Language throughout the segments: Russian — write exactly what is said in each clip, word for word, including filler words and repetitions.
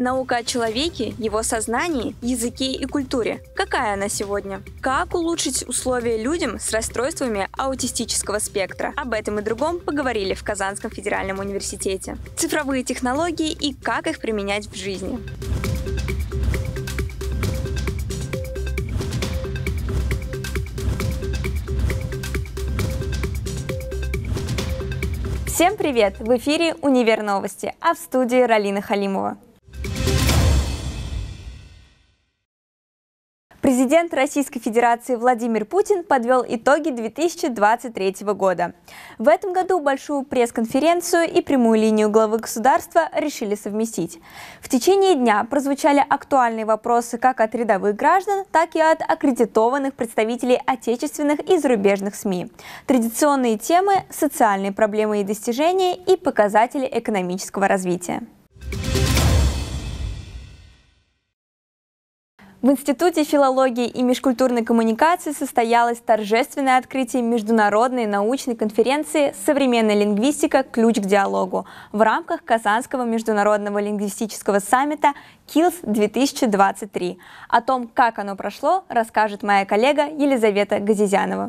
Наука о человеке, его сознании, языке и культуре. Какая она сегодня? Как улучшить условия людям с расстройствами аутистического спектра? Об этом и другом поговорили в Казанском федеральном университете. Цифровые технологии и как их применять в жизни. Всем привет! В эфире «Универ Новости», а в студии Ралина Халимова. Президент Российской Федерации Владимир Путин подвел итоги две тысячи двадцать третьего года. В этом году большую пресс-конференцию и прямую линию главы государства решили совместить. В течение дня прозвучали актуальные вопросы как от рядовых граждан, так и от аккредитованных представителей отечественных и зарубежных СМИ. Традиционные темы – социальные проблемы и достижения и показатели экономического развития. В Институте филологии и межкультурной коммуникации состоялось торжественное открытие международной научной конференции «Современная лингвистика. Ключ к диалогу» в рамках Казанского международного лингвистического саммита килс-две тысячи двадцать три. О том, как оно прошло, расскажет моя коллега Елизавета Газизянова.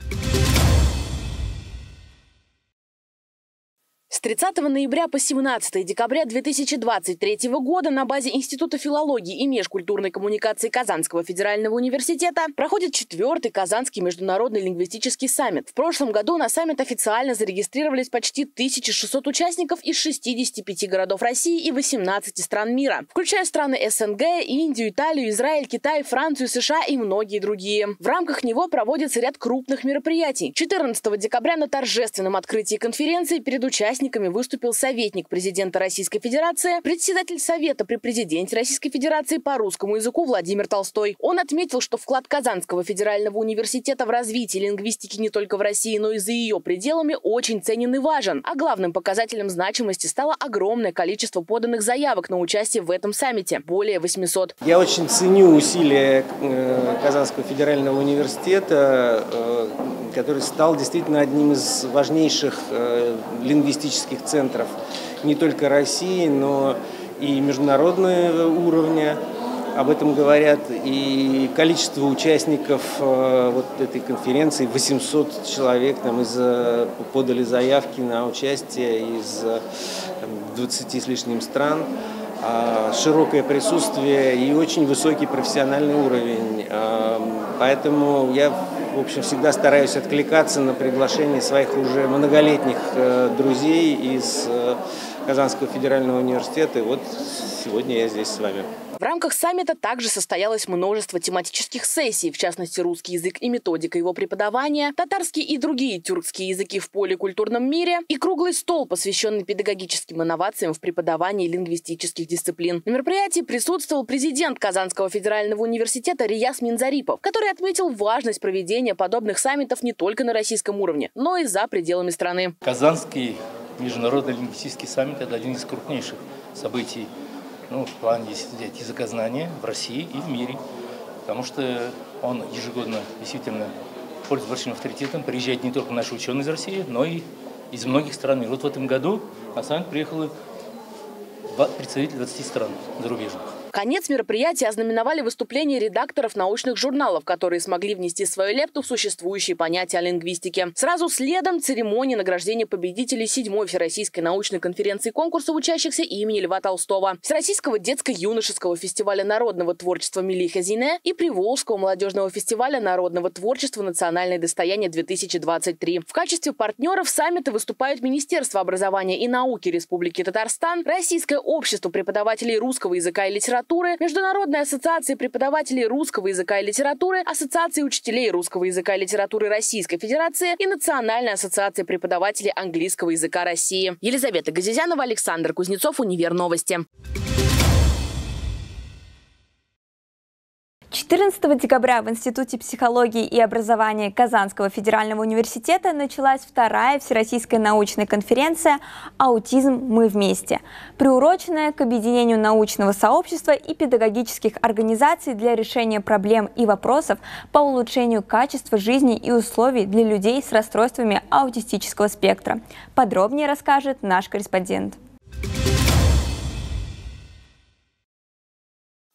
С тридцатого ноября по семнадцатое декабря две тысячи двадцать третьего года на базе Института филологии и межкультурной коммуникации Казанского федерального университета проходит четвертый Казанский международный лингвистический саммит. В прошлом году на саммит официально зарегистрировались почти тысяча шестьсот участников из шестидесяти пяти городов России и восемнадцати стран мира, включая страны СНГ, Индию, Италию, Израиль, Китай, Францию, США и многие другие. В рамках него проводится ряд крупных мероприятий. четырнадцатого декабря на торжественном открытии конференции перед участниками выступил советник президента Российской Федерации, председатель Совета при президенте Российской Федерации по русскому языку Владимир Толстой. Он отметил, что вклад Казанского федерального университета в развитие лингвистики не только в России, но и за ее пределами очень ценен и важен. А главным показателем значимости стало огромное количество поданных заявок на участие в этом саммите – более восьмисот. Я очень ценю усилия Казанского федерального университета, который стал действительно одним из важнейших лингвистических центров не только России, но и международного уровня. Об этом говорят и количество участников вот этой конференции, восемьсот человек там, из, подали заявки на участие из там, двадцати с лишним стран. Широкое присутствие и очень высокий профессиональный уровень. Поэтому я, в общем, всегда стараюсь откликаться на приглашение своих уже многолетних друзей из Казанского федерального университета. И вот сегодня я здесь с вами. В рамках саммита также состоялось множество тематических сессий, в частности, русский язык и методика его преподавания, татарский и другие тюркские языки в поликультурном мире и круглый стол, посвященный педагогическим инновациям в преподавании лингвистических дисциплин. На мероприятии присутствовал президент Казанского федерального университета Рияз Минзарипов, который отметил важность проведения подобных саммитов не только на российском уровне, но и за пределами страны. Казанский международный лингвистический саммит – это один из крупнейших событий, ну, в плане языкознания в России и в мире, потому что он ежегодно действительно пользуется большим авторитетом, приезжают не только наши ученые из России, но и из многих стран. И вот в этом году на саммит приехало представители двадцати стран зарубежных. Конец мероприятия ознаменовали выступления редакторов научных журналов, которые смогли внести свою лепту в существующие понятия о лингвистике. Сразу следом церемония награждения победителей седьмой Всероссийской научной конференции конкурса учащихся имени Льва Толстого, Всероссийского детско-юношеского фестиваля народного творчества «Милли Хазине» и Приволжского молодежного фестиваля народного творчества «Национальное достояние-две тысячи двадцать три». В качестве партнеров саммита выступают Министерство образования и науки Республики Татарстан, Российское общество преподавателей русского языка и литературы, Международная ассоциация преподавателей русского языка и литературы, Ассоциация учителей русского языка и литературы Российской Федерации и Национальная ассоциация преподавателей английского языка России. Елизавета Газизянова, Александр Кузнецов, Универ Новости. четырнадцатого декабря в Институте психологии и образования Казанского федерального университета началась вторая Всероссийская научная конференция «Аутизм. Мы вместе», приуроченная к объединению научного сообщества и педагогических организаций для решения проблем и вопросов по улучшению качества жизни и условий для людей с расстройствами аутистического спектра. Подробнее расскажет наш корреспондент.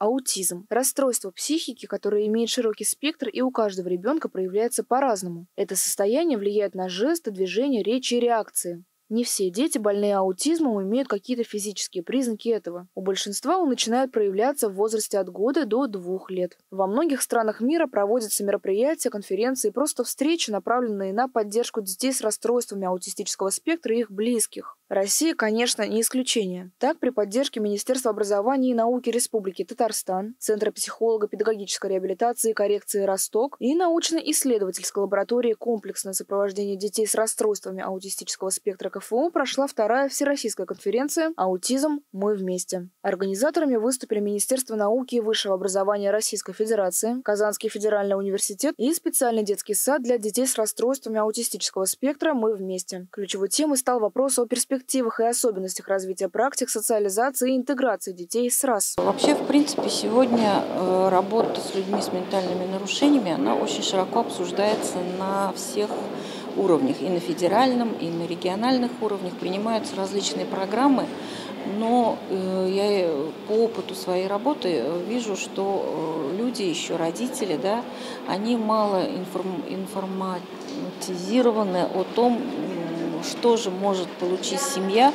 Аутизм – расстройство психики, которое имеет широкий спектр и у каждого ребенка проявляется по-разному. Это состояние влияет на жесты, движения, речи и реакции. Не все дети, больные аутизмом, имеют какие-то физические признаки этого. У большинства он начинает проявляться в возрасте от года до двух лет. Во многих странах мира проводятся мероприятия, конференции и просто встречи, направленные на поддержку детей с расстройствами аутистического спектра и их близких. Россия, конечно, не исключение. Так, при поддержке Министерства образования и науки Республики Татарстан, Центра психолого-педагогической реабилитации и коррекции «Росток» и научно-исследовательской лаборатории «Комплексное сопровождение детей с расстройствами аутистического спектра КФУ» прошла вторая всероссийская конференция «Аутизм. Мы вместе». Организаторами выступили Министерство науки и высшего образования Российской Федерации, Казанский федеральный университет и специальный детский сад для детей с расстройствами аутистического спектра «Мы вместе». Ключевой темой стал вопрос о перспективах и особенностях развития практик социализации и интеграции детей с РАС. Вообще, в принципе, сегодня работа с людьми с ментальными нарушениями, она очень широко обсуждается на всех уровнях, и на федеральном, и на региональных уровнях. Принимаются различные программы, но я по опыту своей работы вижу, что люди, еще родители, да, они мало информ, информатизированы о том, что же может получить семья,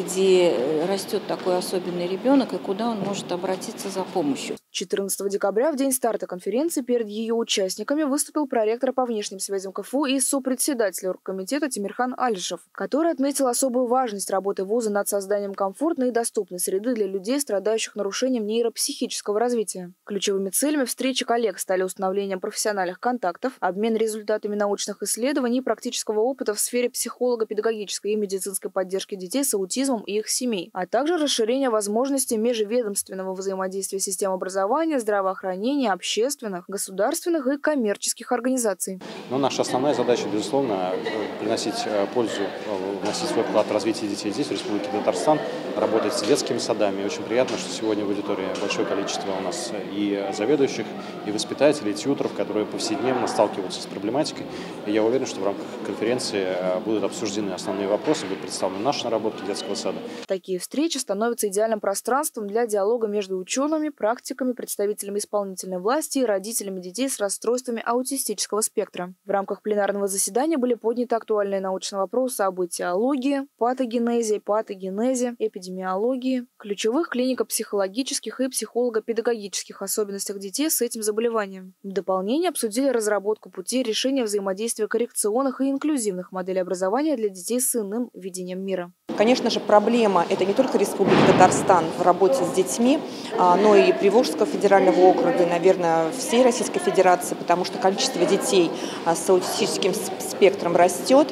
где растет такой особенный ребенок, и куда он может обратиться за помощью. четырнадцатого декабря, в день старта конференции, перед ее участниками выступил проректор по внешним связям КФУ и сопредседатель оргкомитета Тимирхан Алишев, который отметил особую важность работы вуза над созданием комфортной и доступной среды для людей, страдающих нарушением нейропсихического развития. Ключевыми целями встречи коллег стали установление профессиональных контактов, обмен результатами научных исследований и практического опыта в сфере психолого-педагогической и медицинской поддержки детей с аутизмом и их семей, а также расширение возможностей межведомственного взаимодействия систем образования, здравоохранения, общественных, государственных и коммерческих организаций. Но наша основная задача, безусловно, приносить пользу, вносить свой вклад в развитие детей здесь, в Республике Татарстан, работать с детскими садами. И очень приятно, что сегодня в аудитории большое количество у нас и заведующих, и воспитателей, и тьюторов, которые повседневно сталкиваются с проблематикой. И я уверен, что в рамках конференции будут обсуждены основные вопросы, будут представлены наши наработки детского сада. Такие встречи становятся идеальным пространством для диалога между учеными, практиками, представителями исполнительной власти и родителями детей с расстройствами аутистического спектра. В рамках пленарного заседания были подняты актуальные научные вопросы об этиологии, патогенезе, патогенезе, эпидемиологии, ключевых клинико-психологических и психолого-педагогических особенностях детей с этим заболеванием. В дополнение обсудили разработку путей решения взаимодействия коррекционных и инклюзивных моделей образования для детей с иным видением мира. Конечно же, проблема – это не только Республика Татарстан в работе с детьми, но и Приволжского федерального округа, и, наверное, всей Российской Федерации, потому что количество детей с аутистическим спектром растет,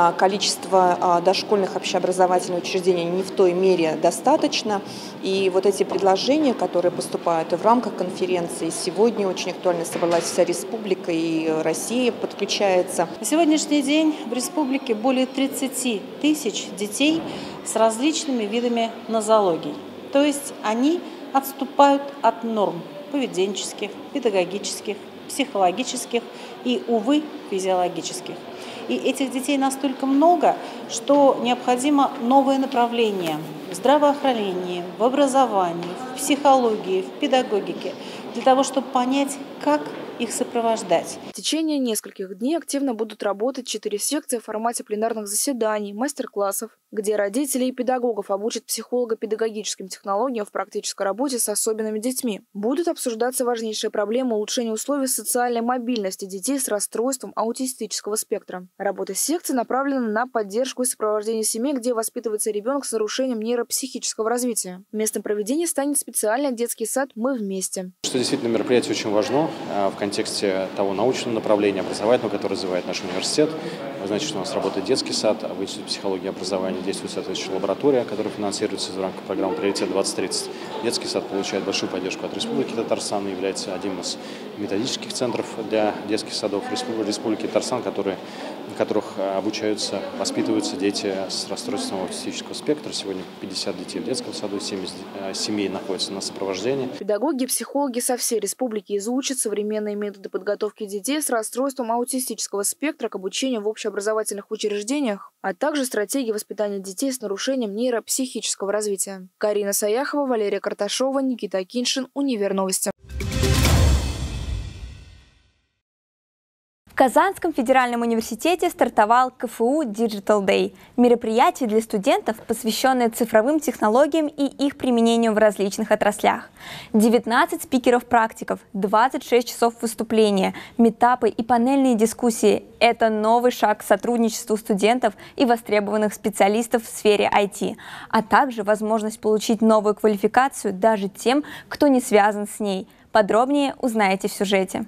количество дошкольных общеобразовательных учреждений не в той мере достаточно. И вот эти предложения, которые поступают в рамках конференции, сегодня очень актуально собралась вся республика, и Россия подключается. На сегодняшний день в республике более тридцати тысяч детей с различными видами нозологий. То есть они отступают от норм поведенческих, педагогических, психологических и, увы, физиологических. И этих детей настолько много, что необходимо новое направление в здравоохранении, в образовании, в психологии, в педагогике, для того, чтобы понять, как их сопровождать. В течение нескольких дней активно будут работать четыре секции в формате пленарных заседаний, мастер-классов, где родителей и педагогов обучат психолого-педагогическим технологиям в практической работе с особенными детьми. Будут обсуждаться важнейшие проблемы улучшения условий социальной мобильности детей с расстройством аутистического спектра. Работа секций направлена на поддержку и сопровождение семей, где воспитывается ребенок с нарушением нейропсихического развития. Местом проведения станет специальный детский сад «Мы вместе». Что действительно мероприятие очень важно в контексте того научного направления, образовательного, которое развивает наш университет. Вы знаете, что у нас работает детский сад, а в Институте психологии и образования действует соответствующая лаборатория, которая финансируется в рамках программы «Приоритет двадцать тридцать». Детский сад получает большую поддержку от Республики Татарстан и является одним из методических центров для детских садов Республики Татарстан, который в которых обучаются, воспитываются дети с расстройством аутистического спектра. Сегодня пятьдесят детей в детском саду, семьдесят семей находятся на сопровождении. Педагоги и психологи со всей республики изучат современные методы подготовки детей с расстройством аутистического спектра к обучению в общеобразовательных учреждениях, а также стратегии воспитания детей с нарушением нейропсихического развития. Карина Саяхова, Валерия Карташова, Никита Акиншин, Универновости. В Казанском федеральном университете стартовал ка эф у Digital Day – мероприятие для студентов, посвященное цифровым технологиям и их применению в различных отраслях. девятнадцать спикеров-практиков, двадцать шесть часов выступления, митапы и панельные дискуссии – это новый шаг к сотрудничеству студентов и востребованных специалистов в сфере ай ти, а также возможность получить новую квалификацию даже тем, кто не связан с ней. Подробнее узнаете в сюжете.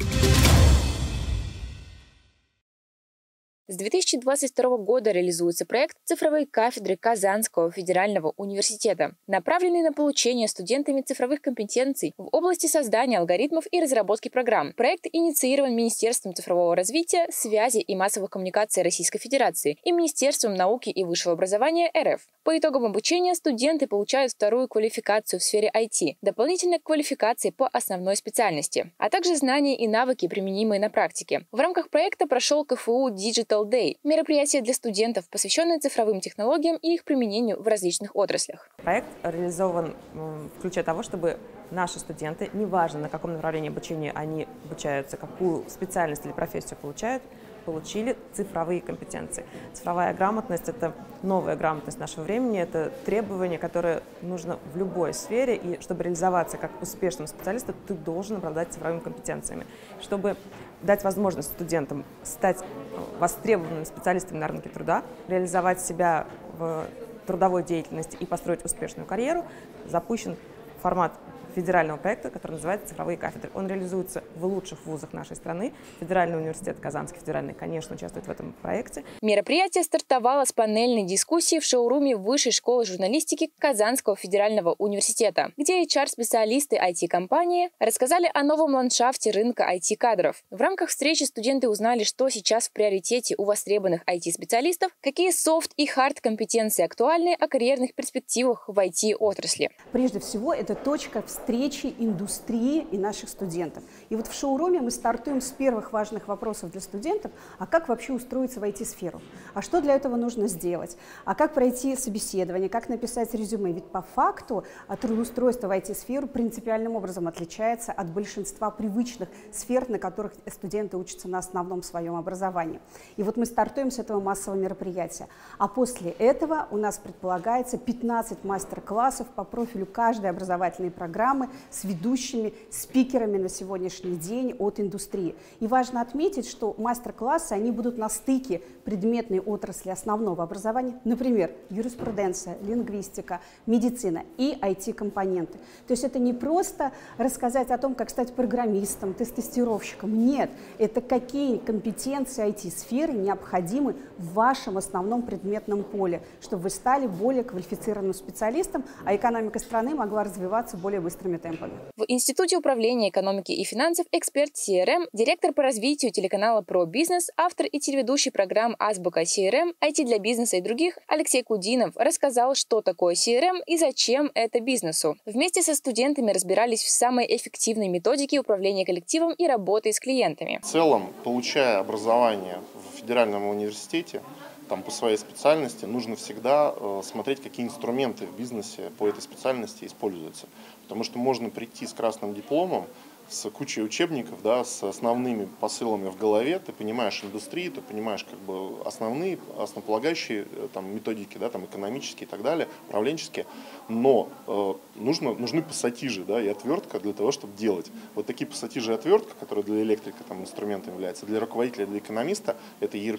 С две тысячи двадцать второго года реализуется проект «Цифровые кафедры Казанского федерального университета», направленный на получение студентами цифровых компетенций в области создания алгоритмов и разработки программ. Проект инициирован Министерством цифрового развития, связи и массовых коммуникаций Российской Федерации и Министерством науки и высшего образования эр эф. По итогам обучения студенты получают вторую квалификацию в сфере ай ти, дополнительно к квалификации по основной специальности, а также знания и навыки, применимые на практике. В рамках проекта прошел ка эф у Digital Day – мероприятие для студентов, посвященное цифровым технологиям и их применению в различных отраслях. Проект реализован в ключе того, чтобы наши студенты, неважно на каком направлении обучения они обучаются, какую специальность или профессию получают, получили цифровые компетенции. Цифровая грамотность – это новая грамотность нашего времени, это требование, которое нужно в любой сфере, и чтобы реализоваться как успешным специалистом, ты должен обладать цифровыми компетенциями. Чтобы дать возможность студентам стать востребованными специалистами на рынке труда, реализовать себя в трудовой деятельности и построить успешную карьеру, запущен формат федерального проекта, который называется «Цифровые кафедры». Он реализуется в лучших вузах нашей страны. Федеральный университет Казанский федеральный, конечно, участвует в этом проекте. Мероприятие стартовало с панельной дискуссии в шоуруме Высшей школы журналистики Казанского федерального университета, где эйч ар-специалисты ай ти-компании рассказали о новом ландшафте рынка ай ти-кадров. В рамках встречи студенты узнали, что сейчас в приоритете у востребованных ай ти-специалистов, какие софт- и хард-компетенции актуальны, о карьерных перспективах в ай ти-отрасли. Прежде всего, это точка встречи встречи индустрии и наших студентов. И вот в шоуруме мы стартуем с первых важных вопросов для студентов: а как вообще устроиться в ай ти-сферу? А что для этого нужно сделать? А как пройти собеседование? Как написать резюме? Ведь по факту трудоустройство в ай ти-сферу принципиальным образом отличается от большинства привычных сфер, на которых студенты учатся на основном своем образовании. И вот мы стартуем с этого массового мероприятия. А после этого у нас предполагается пятнадцать мастер-классов по профилю каждой образовательной программы с ведущими спикерами на сегодняшний день от индустрии. И важно отметить, что мастер-классы, они будут на стыке предметной отрасли основного образования, например, юриспруденция, лингвистика, медицина и ай ти-компоненты. То есть это не просто рассказать о том, как стать программистом, тест-тестировщиком. Нет, это какие компетенции ай ти-сферы необходимы в вашем основном предметном поле, чтобы вы стали более квалифицированным специалистом, а экономика страны могла развиваться более быстрыми темпами. В Институте управления экономики и финансов эксперт си эр эм, директор по развитию телеканала «Про бизнес», автор и телеведущий программ «Азбука си эр эм», ай ти для бизнеса и других Алексей Кудинов рассказал, что такое си эр эм и зачем это бизнесу. Вместе со студентами разбирались в самой эффективной методике управления коллективом и работой с клиентами. В целом, получая образование в федеральном университете, там, по своей специальности, нужно всегда э, смотреть, какие инструменты в бизнесе по этой специальности используются. Потому что можно прийти с красным дипломом, с кучей учебников, да, с основными посылами в голове, ты понимаешь индустрию, ты понимаешь как бы основные, основополагающие там, методики, да, там, экономические и так далее, управленческие, но э, нужно, нужны пассатижи, да, и отвертка для того, чтобы делать. Вот такие пассатижи и отвертка, которые для электрика там, инструментом являются, для руководителя, для экономиста, это и эр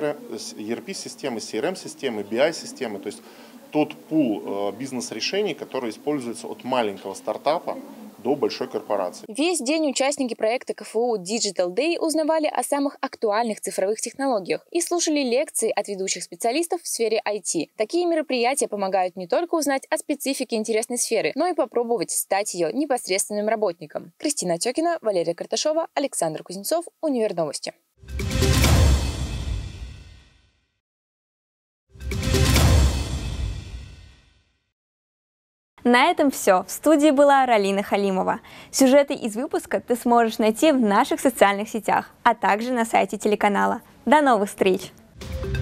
пи-системы, си эр эм-системы, би ай-системы, то есть тот пул э, бизнес-решений, который используется от маленького стартапа до большой корпорации. Весь день участники проекта ка эф у Digital Day узнавали о самых актуальных цифровых технологиях и слушали лекции от ведущих специалистов в сфере ай ти. Такие мероприятия помогают не только узнать о специфике интересной сферы, но и попробовать стать ее непосредственным работником. Кристина Отекина, Валерия Карташова, Александр Кузнецов, Универновости. На этом все. В студии была Ралина Халимова. Сюжеты из выпуска ты сможешь найти в наших социальных сетях, а также на сайте телеканала. До новых встреч!